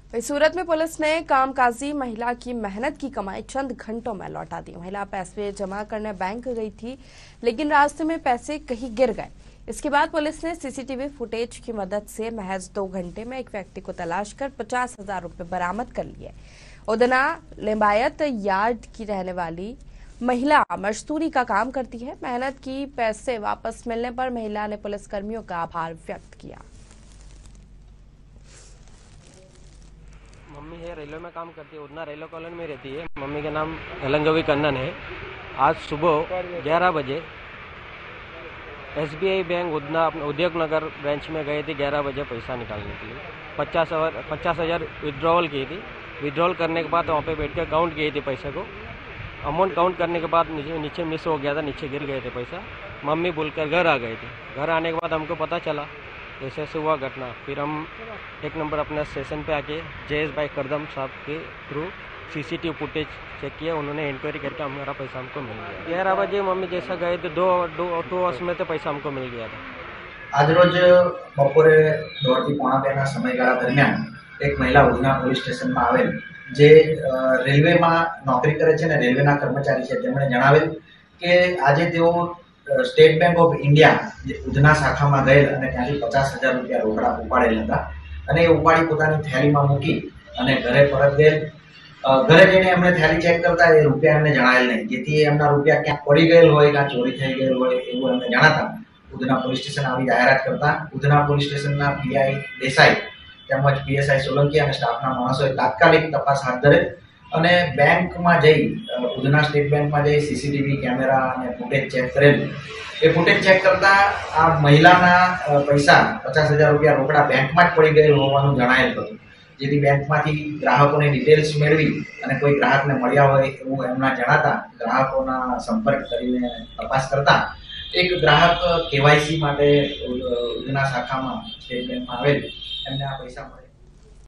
वहीं सूरत में पुलिस ने कामकाजी महिला की मेहनत की कमाई चंद घंटों में लौटा दी। महिला पैसे जमा करने बैंक गई थी, लेकिन रास्ते में पैसे कहीं गिर गए। इसके बाद पुलिस ने सीसीटीवी फुटेज की मदद से महज 2 घंटे में एक व्यक्ति को तलाश कर 50,000 रुपए बरामद कर लिए। उदना लिंबायत यार्ड की रहने वाली महिला मजदूरी का काम करती है। मेहनत की पैसे वापस मिलने पर महिला ने पुलिसकर्मियों का आभार व्यक्त किया। मम्मी है, रेलवे में काम करती है, उधना रेलवे कॉलोनी में रहती है। मम्मी का नाम एलंजोवी कन्नन है। आज सुबह 11 बजे SBI बैंक उधना उद्योग नगर ब्रांच में गए थे 11 बजे पैसा निकालने के लिए। 50,000 विड्रॉवल की थी। विड्रॉवल करने के बाद वहाँ पे बैठ कर काउंट किए थे पैसे को। अमाउंट काउंट करने के बाद नीचे मिस हो गया था, नीचे गिर गए थे पैसा। मम्मी बोलकर घर आ गए थे। घर आने के बाद हमको पता चला ऐसे ऐसे हुआ घटना। फिर हम 1 नंबर अपने स्टेशन पे आके जयेश भाई करदम साहब के थ्रू सीसीटीवी फुटेज चेक किया। उन्होंने इंक्वायरी करके हमारा पैसा हमको मिल गया। 11 बजे मम्मी जैसा गए तो दो वर्ष में तो पैसा हमको मिल गया था। आज रोज बपोरे 1:30 થી 1:45 સમયગાળા દરમિયાન એક મહિલા ઉધના પોલીસ સ્ટેશનમાં આવેલ જે રેલવેમાં નોકરી કરે છે ને રેલવેના કર્મચારી છે, તેમણે જણાવેલ કે આજે તેઓ state bank of India Udhna શાખામાં ગયેલ અને ત્યાંથી 50,000 રૂપિયા રોકડા ઉપાડેલ હતા અને એ ઉપાડી પોતાની થેલીમાં મૂકી અને ઘરે પરત ગયેલ। ઘરે જઈને એમણે થેલી ચેક કરતા એ રૂપિયા એમને જણાયેલ નહીં, જેથી એમના રૂપિયા ક્યાંક પડી ગયેલ હોય, ક્યાં ચોરી થઈ ગયેલ હોય એવું એમને જણાતા ઉધના પોલીસ સ્ટેશન આવી જાહેરાત કરતા ઉધના પોલીસ સ્ટેશનના PI દેસાઈ તેમજ PSI સોલંકી અને સ્ટાફના માણસોએ તાત્કાલિક તપાસ હાથ ધરેલ અને બેંકમાં જઈ ઉધના સ્ટેટ બેંકમાં જઈ CCTV કેમેરા અને ફૂટેજ ચેક કરેલ। એ ફૂટેજ ચેક કરતા આ મહિલાના પૈસા 50,000 રૂપિયા રોકડા બેંકમાં જ પડી ગયેલ હોવાનું જણાયેલ હતું, જેથી બેંકમાંથી ગ્રાહકોની ડિટેલ્સ મેળવી અને કોઈ ગ્રાહકને મળ્યા હોય એવું એમના જણાતા ગ્રાહકોના સંપર્ક કરીને તપાસ કરતા एक ग्राहक KYC માટે ઉધના શાખામાં સ્ટેટ બેંકમાં આવેલ, એમને આ પૈસા મળે।